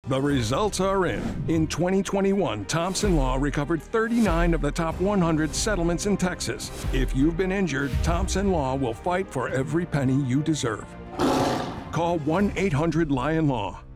The results are in. In 2021, Thompson Law recovered 39 of the top 100 settlements in Texas. If you've been injured, Thompson Law will fight for every penny you deserve. Call 1-800-LION-LAW.